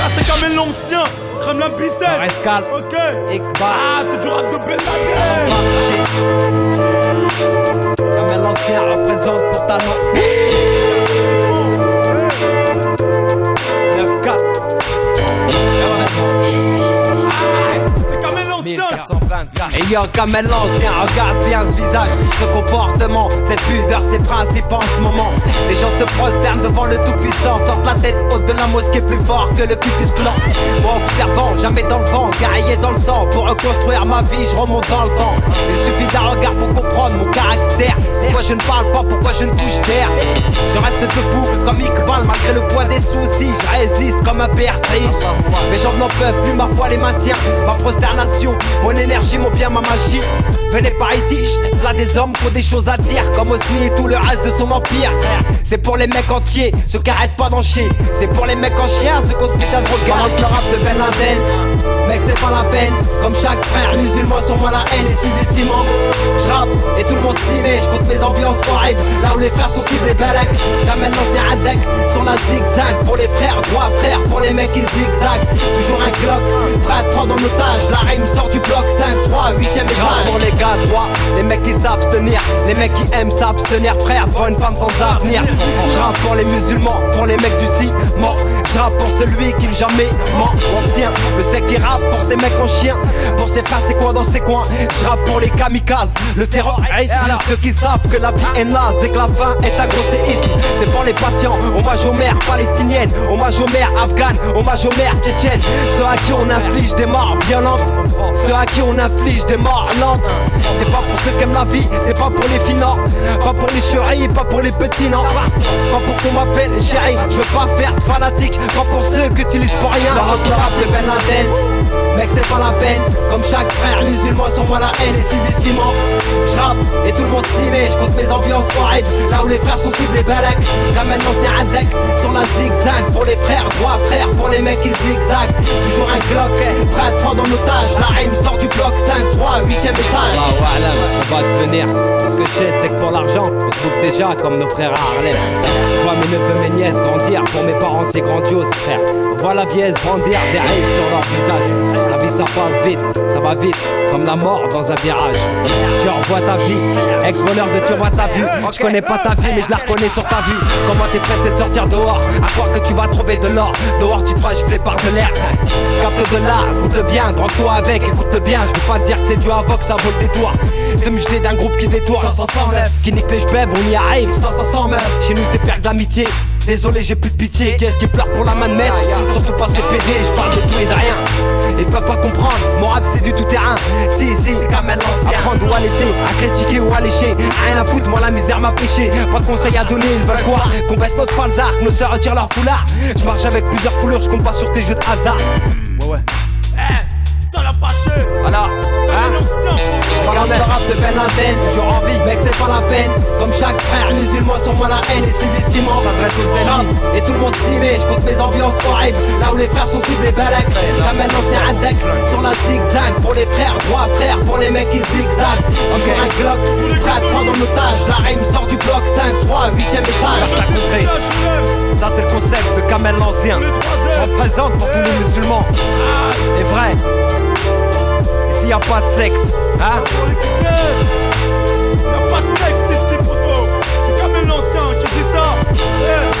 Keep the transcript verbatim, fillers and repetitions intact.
Ça c'est Kamel l'ancien, crème la bicette. Rescal, ok. Iqbal. Ah, c'est du rap de Ben Laden. Kamel l'ancien représente pour talent. neuf quatre. C'est Kamel l'ancien. Et yo, Kamel l'ancien, regarde bien ce visage, ce comportement, cette pudeur, ses principes en ce moment. Les gens se prosternent devant le tout-puissant, sortent la tête haute de la mosquée plus fort que le Ku-Klux Klan. Moi observant, jamais dans le vent, guerrier dans le sang. Pour reconstruire ma vie, je remonte dans le temps. Il suffit d'un regard pour comprendre mon caractère. Pourquoi je ne parle pas, pourquoi je ne touche terre. Je reste debout comme Iqbal, malgré le poids des soucis. Je résiste comme un père triste. Mes jambes n'en peuvent plus, ma foi les maintient. Ma prosternation, mon énergie, mon bien, ma magie. Venez par ici, chut, là des hommes qui ont des choses à dire, comme Osni et tout le reste de son empire. C'est pour les mecs entiers, ceux qui arrêtent pas d'en chier. C'est pour les mecs en chien, ceux qu'on se putain de regard. Balance le rap de Ben Laden, mec c'est pas la peine. Comme chaque frère musulman sur moi la haine. Ici des ciments, je rappe et tout le monde s'y met. Je compte mes ambiances horribles, là où les frères sont ciblés Belek. Là maintenant c'est un deck sur la zigzag. Pour les frères, droit frère, pour les mecs qui zigzag. Toujours un Glock, prêt à te prendre en otage. La rime sort du bloc, cinq trois, huitième étage. Pour les gars droits, les mecs qui savent se tenir, les mecs qui aiment s'abstenir, frère, devant une femme sans avenir. Je rappe pour les musulmans, pour les mecs du ciment. Je rappe pour celui qui jamais ment, l'ancien. Le sec qui rappe pour ces mecs en chien. Pour ses frères, c'est quoi dans ces coins. Je rappe pour les kamikazes, le terrorisme. Ceux qui savent que la vie est naze et que la fin est un gros séisme. C'est pour les patients, hommage aux mères palestiniennes, hommage aux mères afghanes, hommage aux mères tchétchènes. Ceux à qui on inflige des morts violentes, ceux à qui on inflige des morts lentes. C'est pas pour ceux qui aiment la vie, c'est pas pour les finants, pas pour les chéris, pas pour les petits, non. Pas pour qu'on m'appelle chéri, je veux pas faire de fanatique, pas pour ceux que tu lises pour rien. Balance le rap de Ben Laden, mec c'est pas la peine. Comme chaque frère musulman sur moi la haine. Ici des ciments, je rappe et tout le monde s'y met. Je compte mes ambiances horribles, là où les frères sont ciblés Belek. Là maintenant c'est un deck sur la zigzag. Pour les frères, droit frère, pour les mecs qui zigzag. Toujours un Glock, prêt à te prendre en otage. La rime sort du bloc, cinq trois, huitième étage. Ah voilà, ce qu'on va devenir. Ce que je sais c'est que pour l'argent, on se bouffe déjà comme nos frères à Harlem. Je vois mes neveux, mes nièces grandir. Pour mes parents c'est grandiose frère. Vois la vieillesse brandir des rides sur leur visage. La vie ça passe vite, ça va vite, comme la mort dans un virage. Tu revois ta vie, ex-voleur de tu revois ta vue. Je connais pas ta vie mais je la reconnais sur ta vue. Comment t'es pressé de sortir dehors, à croire que tu vas trouver de l'or. Dehors tu te feras gifler par de l'air. Capte de là, écoute-le bien, drogue-toi avec, écoute-le bien. Je veux pas te dire que c'est du avoc, ça vaut le détour. De me jeter d'un groupe qui détourne, ça s'en sent meuf. Qui nique les jbeb, on y arrive, ça ça sent meuf. Chez nous c'est perdre l'amitié. Désolé j'ai plus de pitié, qu'est-ce qui pleure pour la main de maître. Surtout pas ces P D, je parle de tout et de rien. Ils peuvent pas comprendre, mon rap c'est du tout terrain. Si si, c'est Kamel l'ancien. Apprendre ou à laisser, à critiquer ou à lécher. Rien à foutre, moi la misère m'a pêché. Pas de conseils à donner, ils veulent quoi? Qu'on baisse notre falzar, que nos sœurs retirent leur foulard. Je marche avec plusieurs foulures, je compte pas sur tes jeux de hasard. Ouais ouais. Eh, putain la fâché. Voilà. Kamel l'ancien. Balance le rap de Ben Laden, toujours en vie, mec c'est pas la peine. Comme chaque frère musulman sur moi la haine. Ici des ciments, s'adresse aux ennemis et tout le monde s'y met. Je compte mes ambiances horribles, là où les frères sont ciblés Belek. Là maintenant c'est un deck sur la zigzag. Pour les frères, droit frère, pour les mecs qui zigzag. Toujours un Glock, prêt à te prendre en otage. La rime sort du bloc, cinq trois, huitième étage. T'as compris, ça c'est le concept de Kamel l'ancien. Je représente pour tous les musulmans. Et vrai, ici y'a pas de secte, hein? Y'a pas de secte ici, poto. C'est Kamel l'ancien qui dit ça.